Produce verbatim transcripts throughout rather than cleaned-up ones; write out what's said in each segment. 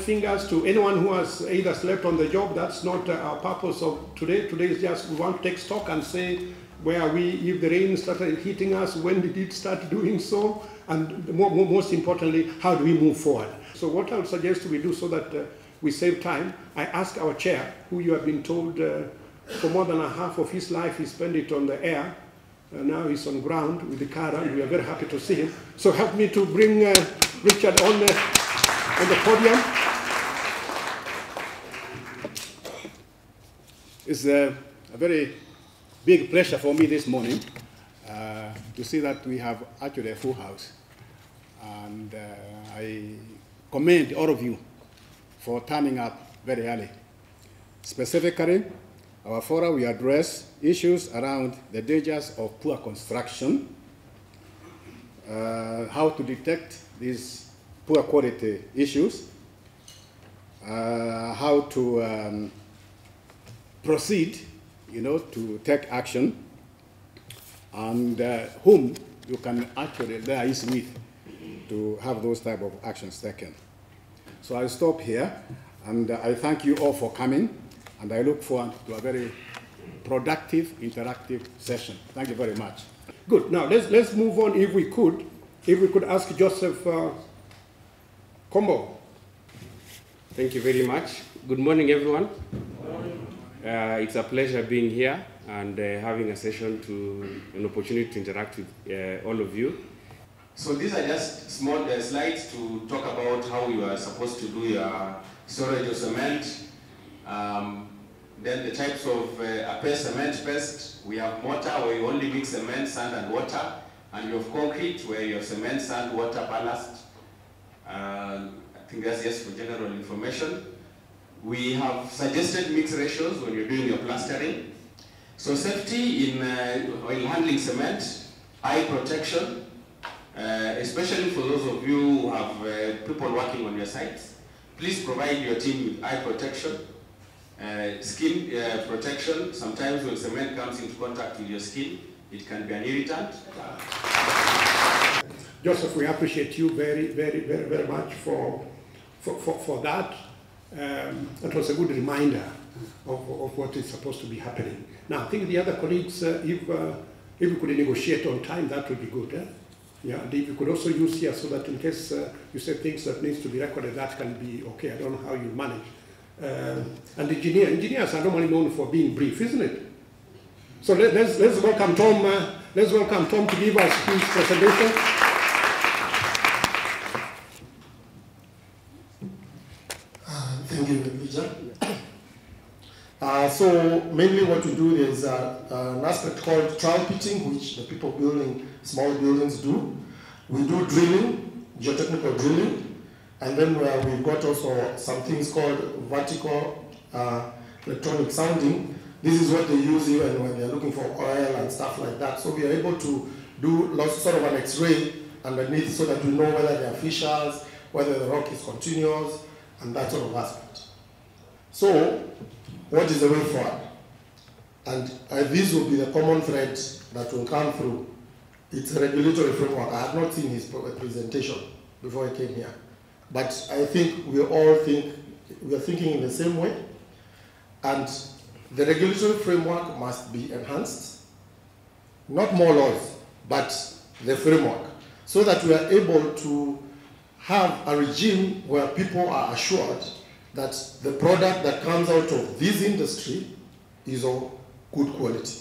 fingers to anyone who has either slept on the job. That's not uh, our purpose of today. Today is just we want to take stock and say, where are we, if the rain started hitting us, when did it start doing so? And more, more, most importantly, how do we move forward? So what I would suggest we do so that uh, we save time, I ask our chair, who you have been told uh, for more than a half of his life he spent it on the air. Uh, now he's on ground with the KARA, and we are very happy to see him. So help me to bring uh, Richard on the, on the podium. It's a, a very big pleasure for me this morning uh, to see that we have actually a full house. And uh, I commend all of you for turning up very early. Specifically, our forum will address issues around the dangers of poor construction, uh, how to detect these poor quality issues, uh, how to um, proceed, you know, to take action, and uh, whom you can actually liaise with to have those type of actions taken. So I'll stop here, and uh, I thank you all for coming. And I look forward to a very productive, interactive session. Thank you very much. Good. Now, let's, let's move on, if we could. If we could ask Joseph uh, Combo. Thank you very much. Good morning, everyone. Good morning. Uh, it's a pleasure being here and uh, having a session to an opportunity to interact with uh, all of you. So these are just small uh, slides to talk about how you are supposed to do your storage of cement. Um, then the types of uh, a paste cement paste. We have mortar where you only mix cement, sand and water, and you have concrete where you have cement, sand, water, ballast. Uh, I think that's just for general information. We have suggested mix ratios when you're doing your plastering. So safety in uh, oil handling cement, eye protection, uh, especially for those of you who have uh, people working on your sites. Please provide your team with eye protection. Uh, skin uh, protection. Sometimes when cement comes into contact with your skin, it can be an irritant. Joseph, we appreciate you very, very, very, very much for, for, for, for that. Um, it was a good reminder of, of what is supposed to be happening. Now, I think the other colleagues, uh, if, uh, if we could negotiate on time, that would be good. Eh? Yeah, and if you could also use here so that in case uh, you say things that needs to be recorded, that can be okay. I don't know how you manage. Uh, and engineer, engineers are normally known for being brief, isn't it? So let, let's, let's welcome Tom. Uh, let's welcome Tom to give us his presentation. Uh, thank you, Vijay. Uh, so mainly what we do is uh, uh, an aspect called trial pitting, which the people building small buildings do. We do drilling, geotechnical drilling. And then uh, we've got also some things called vertical uh, electronic sounding. This is what they use even when they're looking for oil and stuff like that. So we are able to do lots, sort of an X-ray underneath so that we know whether there are fissures, whether the rock is continuous, and that sort of aspect. So what is the way forward? And uh, this will be the common thread that will come through. It's a regulatory framework. I have not seen his presentation before I came here. But I think we all think, we are thinking in the same way. And the regulatory framework must be enhanced. Not more laws, but the framework. So that we are able to have a regime where people are assured that the product that comes out of this industry is of good quality.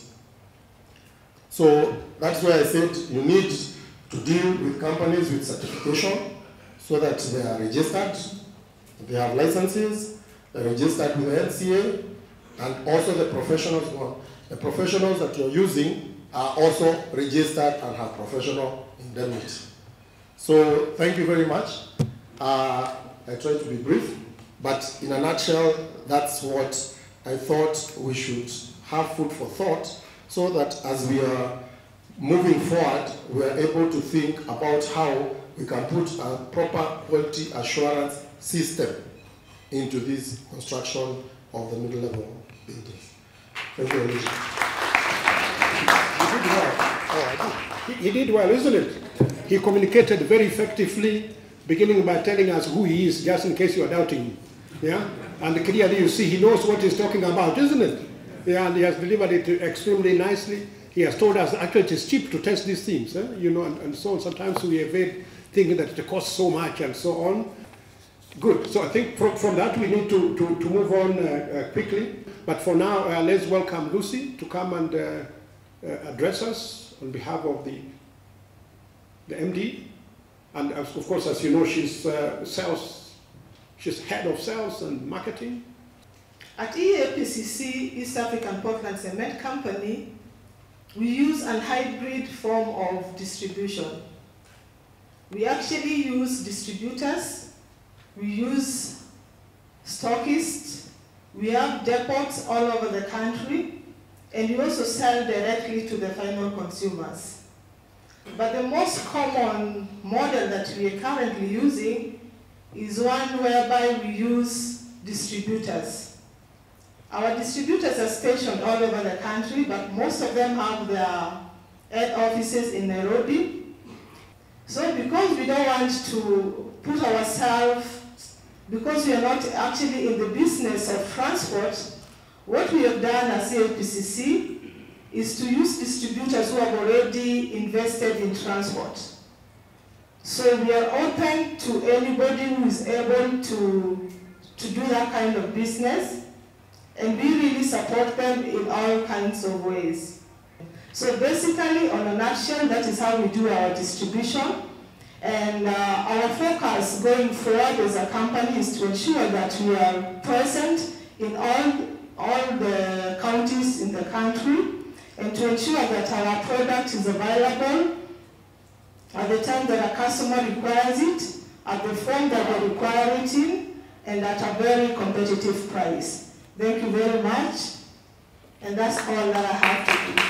So that's why I said you need to deal with companies with certification, so that they are registered, they have licenses, they're registered with the N C A, and also the professionals. Well, the professionals that you're using are also registered and have professional indemnity. So thank you very much. Uh, I tried to be brief, but in a nutshell, that's what I thought we should have food for thought, so that as we are moving forward, we are able to think about how we can put a proper quality assurance system into this construction of the middle level buildings. Thank you very much. He did well. Oh, I did. He, he did well, isn't it? He communicated very effectively. beginning by telling us who he is, just in case you are doubting him. Yeah? And clearly you see he knows what he's talking about, isn't it? Yeah, and he has delivered it extremely nicely. He has told us actually it is cheap to test these things, eh? You know, and, and so on. Sometimes we evade thinking that it costs so much and so on. Good. So I think from, from that we need to, to, to move on uh, uh, quickly. But for now, uh, let's welcome Lucy to come and uh, uh, address us on behalf of the, the M D. And of course, as you know, she's uh, sales, she's head of sales and marketing. At E A P C C, East African Portland Cement Company, we use a hybrid form of distribution. We actually use distributors, we use stockists, we have depots all over the country, and we also sell directly to the final consumers. But the most common model that we are currently using is one whereby we use distributors. Our distributors are stationed all over the country, but most of them have their head offices in Nairobi. So because we don't want to put ourselves, because we are not actually in the business of transport, what we have done as E A P C C is to use distributors who have already invested in transport. So we are open to anybody who is able to, to do that kind of business. And we really support them in all kinds of ways. So basically, on a nutshell, that is how we do our distribution. And uh, our focus going forward as a company is to ensure that we are present in all, all the counties in the country, and to ensure that our product is available at the time that a customer requires it, at the form that they require it in, and at a very competitive price. Thank you very much, and that's all that I have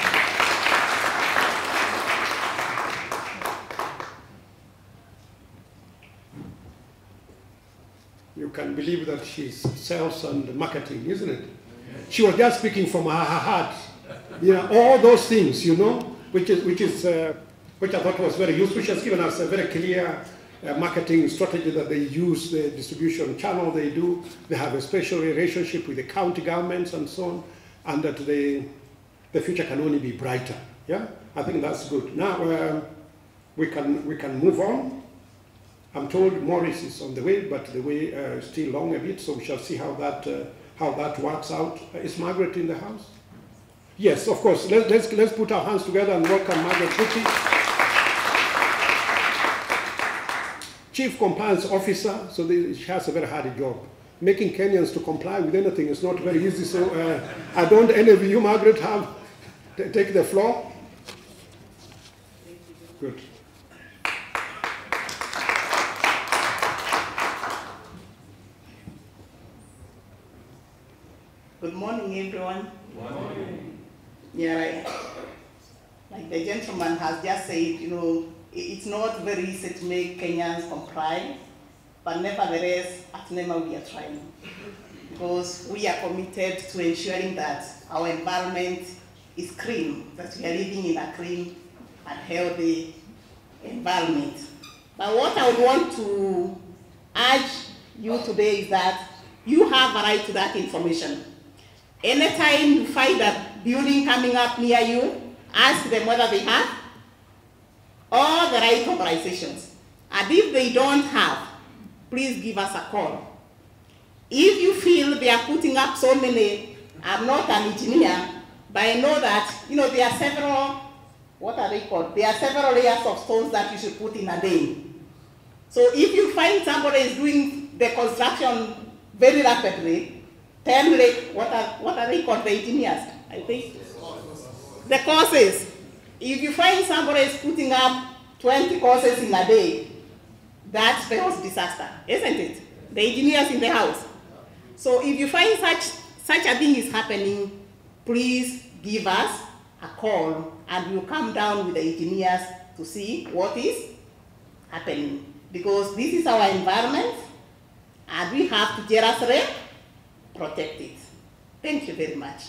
to do. You can believe that she's sales and marketing, isn't it? She was just speaking from her, her heart. You know, all those things, you know, which is, which is, uh, which I thought was very useful. She has given us a very clear Uh, marketing strategy that they use, the distribution channel they do. They have a special relationship with the county governments and so on, and that they, the future can only be brighter. Yeah, I think that's good. Now uh, we can we can move on. I'm told Morris is on the way, but the way uh, is still long a bit, so we shall see how that uh, how that works out. Uh, is Margaret in the house? Yes, of course. Let, let's let's put our hands together and welcome Margaret Putti, Chief Compliance Officer. So the, she has a very hard job. Making Kenyans to comply with anything is not very easy. So uh, I don't envy you, Margaret. Have take the floor. Good. Good morning, everyone. Good morning. Yeah, right. Like the gentleman has just said, you know, it's not very easy to make Kenyans comply, but nevertheless, at NEMA we are trying. Because we are committed to ensuring that our environment is clean, that we are living in a clean and healthy environment. But what I would want to urge you today is that you have a right to that information. Anytime you find a building coming up near you, ask them whether they have all the right authorizations. And if they don't have, please give us a call. If you feel they are putting up so many, I'm not an engineer, but I know that, you know, there are several, what are they called? There are several layers of stones that you should put in a day. So if you find somebody is doing the construction very rapidly, tell me, what are, what are they called, the engineers, I think? The courses. If you find somebody is putting up twenty courses in a day, that spells disaster, isn't it? The engineers in the house. So if you find such, such a thing is happening, please give us a call and we'll come down with the engineers to see what is happening. Because this is our environment and we have to jealously protect it. Thank you very much.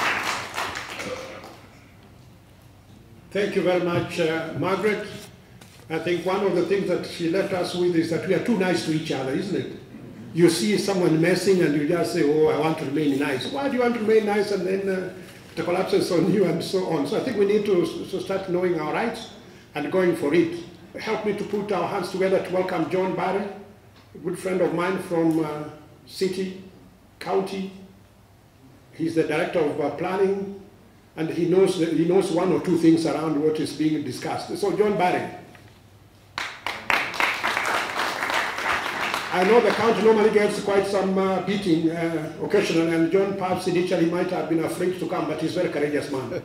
Thank you very much, uh, Margaret. I think one of the things that she left us with is that we are too nice to each other, isn't it? You see someone messing and you just say, oh, I want to remain nice. Why do you want to remain nice? And then uh, it collapses on you and so on. So I think we need to, to start knowing our rights and going for it. Help me to put our hands together to welcome John Barry, a good friend of mine from uh, City, County. He's the Director of uh, Planning, and he knows, he knows one or two things around what is being discussed. So John Barry. I know the county normally gets quite some uh, beating uh, occasionally, and John perhaps initially might have been afraid to come, but he's a very courageous man.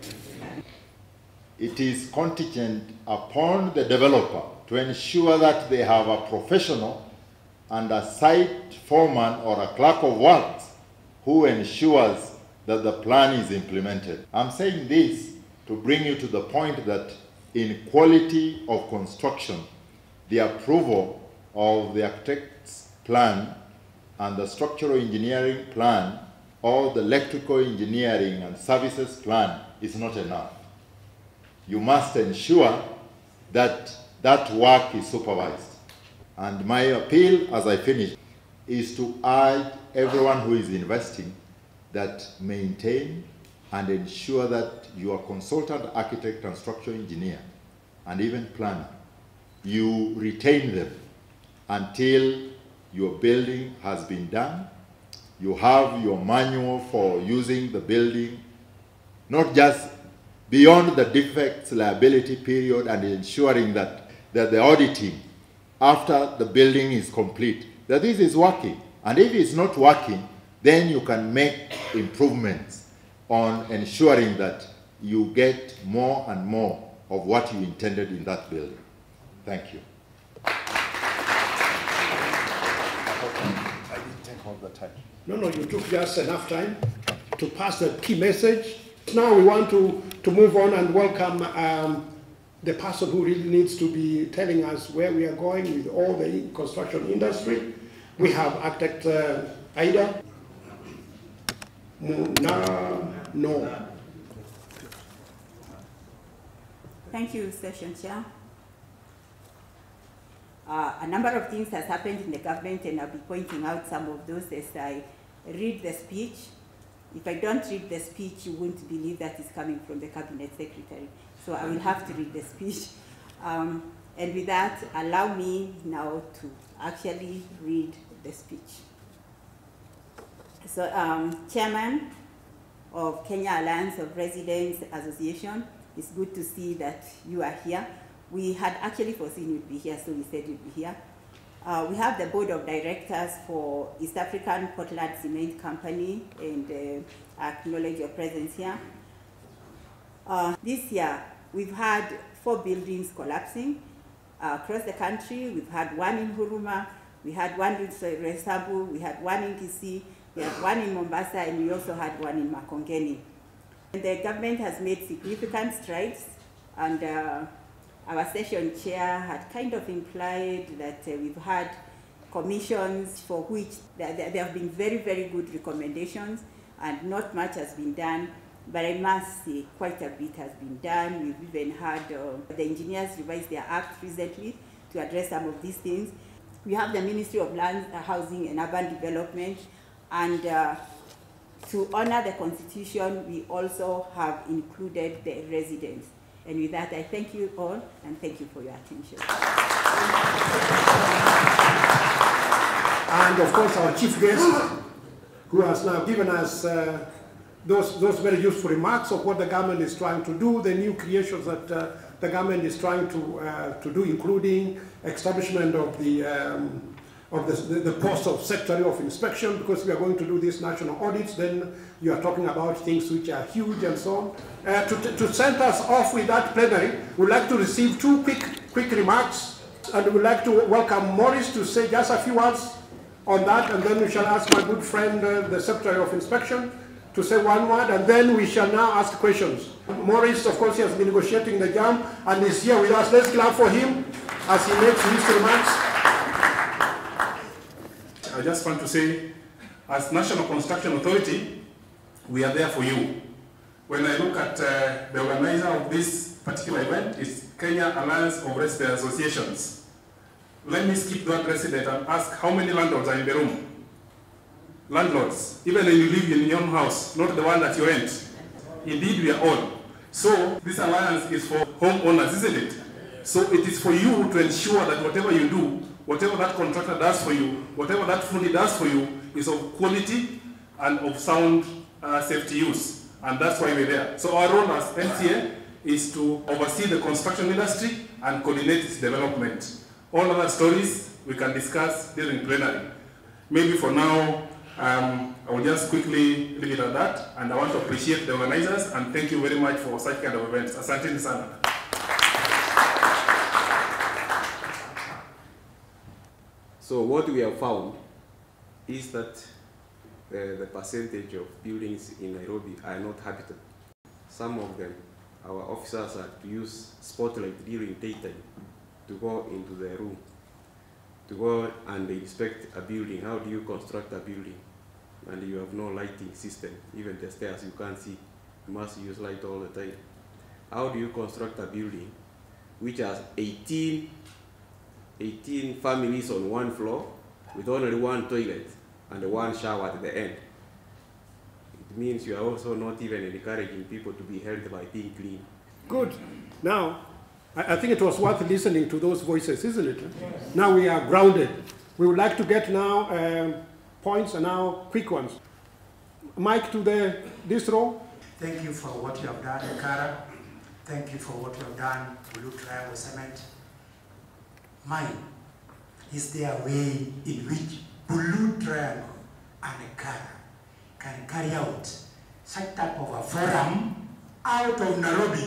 It is contingent upon the developer to ensure that they have a professional and a site foreman or a clerk of works who ensures that the plan is implemented. I'm saying this to bring you to the point that in quality of construction, the approval of the architect's plan and the structural engineering plan or the electrical engineering and services plan is not enough. You must ensure that that work is supervised. And my appeal as I finish is to urge everyone who is investing that maintain and ensure that your consultant architect and structural engineer and even planner, you retain them until your building has been done. You have your manual for using the building, not just beyond the defects liability period and ensuring that, that the auditing after the building is complete, that this is working. And if it's not working, then you can make improvements on ensuring that you get more and more of what you intended in that building. Thank you. I didn't take all the time. No, no, you took just enough time to pass the key message. Now we want to, to move on and welcome um, the person who really needs to be telling us where we are going with all the construction industry. We have architect uh, Aida Munano. Thank you, Session Chair. Uh, a number of things has happened in the government, and I'll be pointing out some of those as I read the speech. If I don't read the speech, you won't believe that it's coming from the Cabinet Secretary. So I will have to read the speech. Um, and with that, allow me now to actually read the speech. So, um, Chairman of Kenya Alliance of Residents Association, it's good to see that you are here. We had actually foreseen you'd be here, so we said you'd be here. Uh, we have the board of directors for East African Portland Cement Company, and uh, acknowledge your presence here. Uh, this year, we've had four buildings collapsing uh, across the country. We've had one in Huruma, we had one in Resabu, we had one in Kisii, we had one in Mombasa, and we also had one in Makongeni. And the government has made significant strides, and uh, our session chair had kind of implied that uh, we've had commissions for which there, there, there have been very, very good recommendations, and not much has been done. But I must say quite a bit has been done. We've even had uh, the engineers revise their act recently to address some of these things. We have the Ministry of Land, Housing and Urban Development, and uh, to honor the Constitution, we also have included the residents. And with that, I thank you all, and thank you for your attention. And of course, our chief guest, who has now given us uh, those, those very useful remarks of what the government is trying to do, the new creations that uh, the government is trying to, uh, to do, including establishment of the, um, of the, the, the post of Secretary of Inspection, because we are going to do these national audits. Then you are talking about things which are huge and so on. Uh, to, to send us off with that plenary, we'd like to receive two quick, quick remarks, and we'd like to welcome Maurice to say just a few words on that, and then we shall ask my good friend, uh, the Secretary of Inspection, to say one word, and then we shall now ask questions. Maurice, of course, he has been negotiating the jam, and is here with us. Let's clap for him as he makes his remarks. I just want to say, as National Construction Authority, we are there for you. When I look at uh, the organizer of this particular event, it's Kenya Alliance of Resident Associations. Let me skip that resident and ask how many landlords are in the room? Landlords, even when you live in your own house, not the one that you rent. Indeed, we are all. So this alliance is for homeowners, isn't it? So it is for you to ensure that whatever you do, whatever that contractor does for you, whatever that fully does for you, is of quality and of sound uh, safety use. And that's why we're there. So our role as M C A is to oversee the construction industry and coordinate its development. All other stories we can discuss during plenary. Maybe for now, um, I will just quickly leave it at that. And I want to appreciate the organizers and thank you very much for such kind of events. Asante sana. So what we have found is that the, the percentage of buildings in Nairobi are not habited. Some of them, our officers are to use spotlight during daytime to go into the room, to go and inspect a building. How do you construct a building? And you have no lighting system. Even the stairs you can't see. You must use light all the time. How do you construct a building which has eighteen, eighteen families on one floor with only one toilet and one shower at the end? It means you are also not even encouraging people to be healthy by being clean. Good. Now, I, I think it was worth listening to those voices, isn't it? Yes. Now we are grounded. We would like to get now um, points and now quick ones. Mike to the this row. Thank you for what you have done, Kara. Thank you for what you have done, Blue Triangle Cement. Mine, is there a way in which Blue Triangle and Kara can carry out such type of a forum out of Nairobi?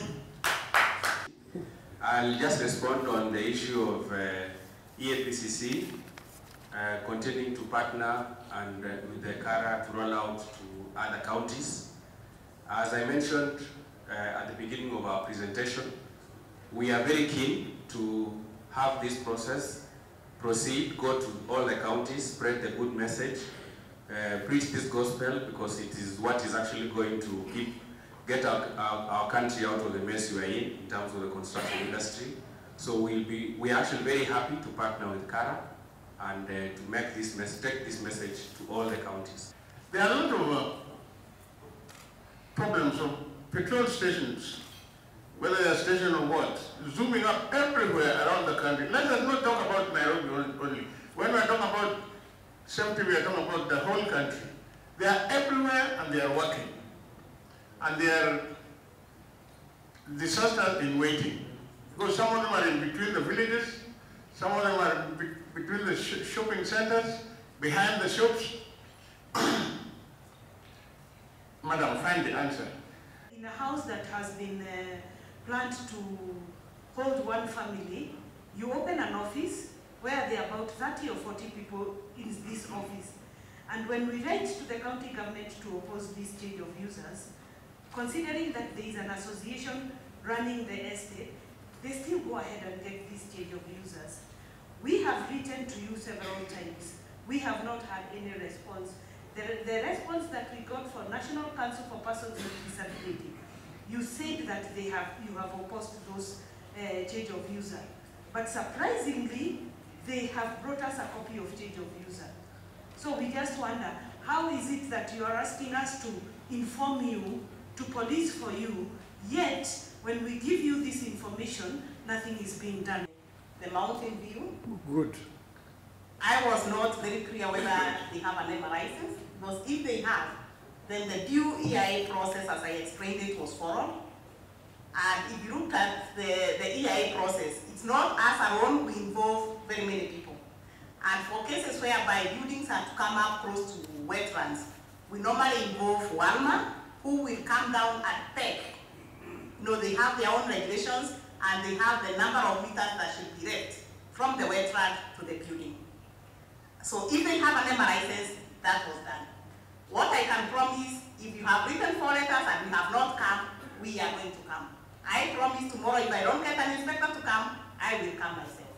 I'll just respond on the issue of uh, E A P C C uh, continuing to partner and uh, with the KARA to roll out to other counties. As I mentioned uh, at the beginning of our presentation, we are very keen to have this process proceed, go to all the counties, spread the good message, uh, preach this gospel, because it is what is actually going to keep get our, our, our country out of the mess we are in, in terms of the construction industry. So we'll be, we're actually very happy to partner with KARA and uh, to make this message, take this message to all the counties. There are a lot of uh, problems of petrol stations, whether they are station or what, zooming up everywhere around the country. Let us not talk about Nairobi only. When we are talking about safety, we are talking about the whole country. They are everywhere and they are working. And they are disasters in waiting. Because some of them are in between the villages, some of them are be between the sh shopping centers, behind the shops. Madam, find the answer. In a house that has been uh, planned to hold one family, you open an office where there are about thirty or forty people in this office. And when we write to the county government to oppose this change of users, considering that there is an association running the estate, they still go ahead and get this change of users. We have written to you several times. We have not had any response. The, the response that we got for National Council for Persons with Disability, you said that they have, you have opposed those uh, change of user. But surprisingly, they have brought us a copy of change of user. So we just wonder, how is it that you are asking us to inform you, to police for you, yet when we give you this information, nothing is being done? The mountain view. Good. I was not very clear whether they have an M R license, because if they have, then the due E I A process, as I explained it, was followed. And if you look at the, the E I A process, it's not us alone, we involve very many people. And for cases whereby buildings have to come up close to wetlands, we normally involve Walma, who will come down and peg. You know, they have their own regulations, and they have the number of meters that should be left from the wetland to the building. So if they have an M R license, that was done. What I can promise, if you have written four letters and you have not come, we are going to come. I promise tomorrow, if I don't get an inspector to come, I will come myself.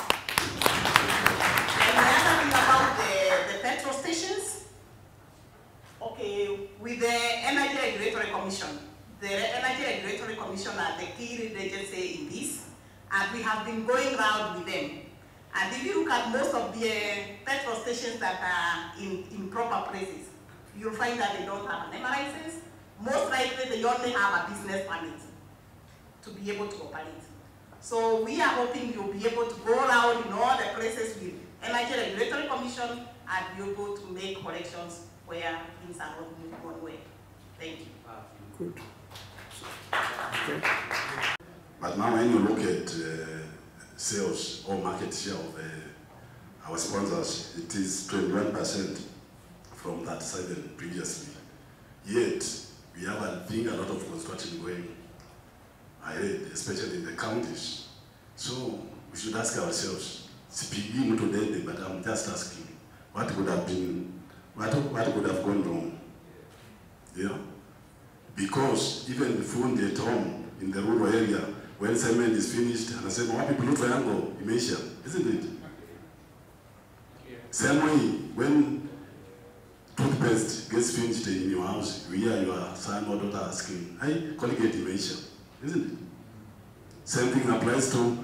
And the other thing about the, the petrol stations, okay, with the Energy Regulatory Commission, the Energy Regulatory Commission are the key lead agency in this, and we have been going around with them. And if you look at most of the uh, petrol stations that are in, in proper places, you'll find that they don't have an M R license. Most likely they only have a business permit to be able to operate. So we are hoping you'll be able to go around in all the places with Energy Regulatory Commission and be able to make corrections where things are not moving one way. Thank you. Good. Okay. But now when you look at uh, sales or market share of uh, our sponsors, it is twenty-one percent from thirty-seven previously. Yet, we have, I think, a lot of construction going ahead, especially in the counties. So, we should ask ourselves, speaking today, but I'm just asking, what could have been, what, what could have gone wrong? Yeah? Because even the food at home, in the rural area, when cement is finished, and I say, why people look triangle, Emesia, isn't it? Yeah. Same way, when toothpaste gets finished in your house, you hear your son or daughter asking, hey, Colgate Emesia, isn't it? Same thing applies to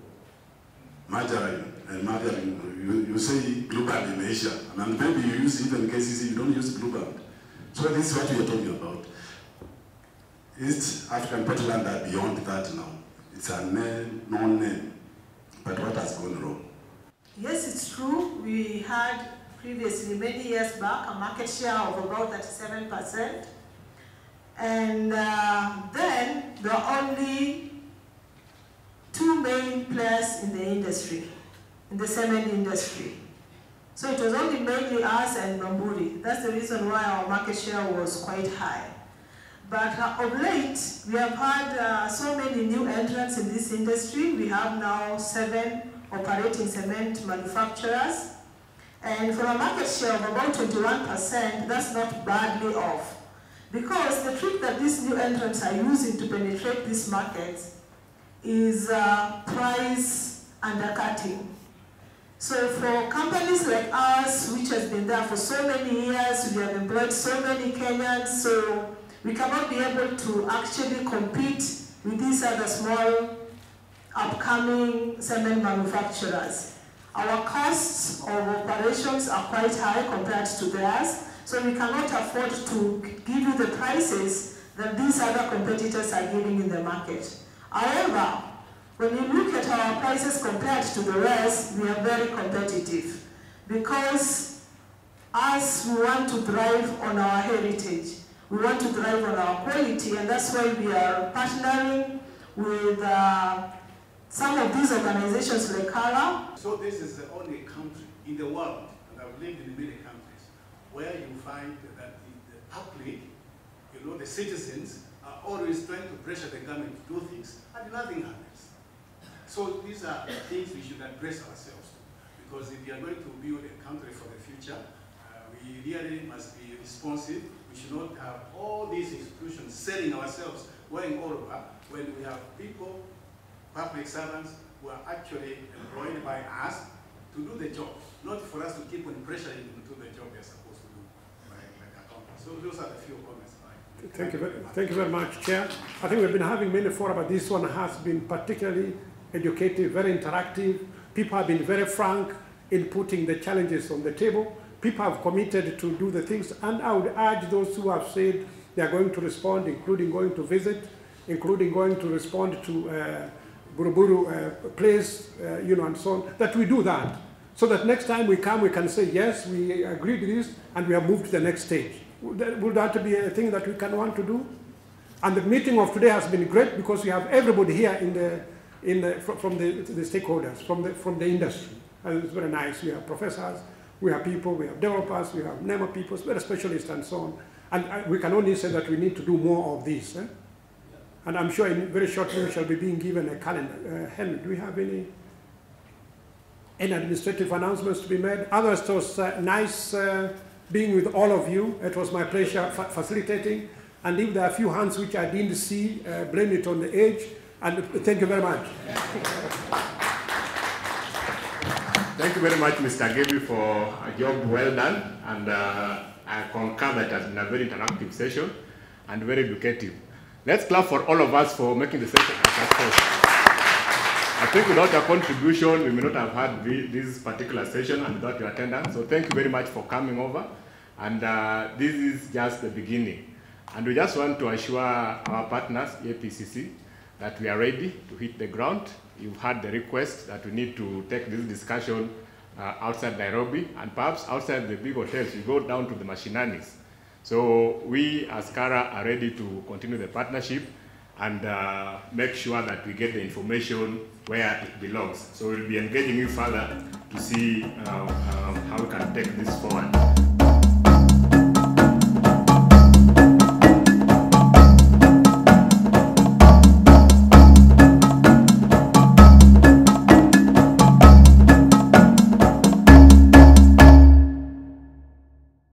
margarine. And margarine, you, you say Blue Band Emesia, and maybe you use even K C C, you don't use Blue Band. So this is what we are talking about. East African petroland are beyond that now. It's a name, non-name. But what has gone wrong? Yes, it's true. We had previously, many years back, a market share of about thirty-seven percent. And uh, then there are only two main players in the industry, in the cement industry. So it was only mainly us and Bamburi. That's the reason why our market share was quite high. But uh, of late, we have had uh, so many new entrants in this industry. We have now seven operating cement manufacturers. And for a market share of about twenty-one percent, that's not badly off. Because the trick that these new entrants are using to penetrate this market is uh, price undercutting. So for companies like us, which has been there for so many years, we have employed so many Kenyans, so we cannot be able to actually compete with these other small, upcoming cement manufacturers. Our costs of operations are quite high compared to theirs, so we cannot afford to give you the prices that these other competitors are giving in the market. However, when you look at our prices compared to the rest, we are very competitive because us, we want to drive on our heritage. We want to drive on our quality, and that's why we are partnering with uh, some of these organizations like KARA. So this is the only country in the world, and I've lived in many countries, where you find that the, the public, you know, the citizens, are always trying to pressure the government to do things, and nothing happens. So these are the things we should address ourselves to, because if we are going to build a country for the future, uh, we really must be responsive. We should not have all these institutions selling ourselves, going all over, when we have people, public servants, who are actually employed by us to do the job, not for us to keep on pressuring them to do the job they're supposed to do. Right? Like accountants. So those are the few comments. Right? Thank you, very, thank you very much, Chair. I think we've been having many fora, but this one has been particularly educative, very interactive. People have been very frank in putting the challenges on the table. People have committed to do the things, and I would urge those who have said they are going to respond, including going to visit, including going to respond to uh, Buruburu uh, place, uh, you know, and so on, that we do that. So that next time we come, we can say, yes, we agreed to this, and we have moved to the next stage. Would that, would that be a thing that we can want to do? And the meeting of today has been great because we have everybody here in the, in the, from the, the stakeholders, from the, from the industry. And it's very nice. We have professors, we have people, we have developers, we have NEMA people, very specialists and so on. And uh, we can only say that we need to do more of this. Eh? And I'm sure in very shortly we shall be being given a calendar. Uh, Henry, do we have any, any administrative announcements to be made? Others, it was uh, nice uh, being with all of you. It was my pleasure fa facilitating. And if there are a few hands which I didn't see, uh, blame it on the age. And thank you very much. Thank you very much, Mister Gebi, for a job well done. And uh, I concur that it has been a very interactive session and very educative. Let's clap for all of us for making the session a success. I think without your contribution, we may not have had this particular session and without your attendance. So thank you very much for coming over. And uh, this is just the beginning. And we just want to assure our partners, A P C C, that we are ready to hit the ground. You've had the request that we need to take this discussion uh, outside Nairobi, and perhaps outside the big hotels, we go down to the machinanis. So we as KARA are ready to continue the partnership and uh, make sure that we get the information where it belongs. So we'll be engaging you further to see uh, uh, how we can take this forward.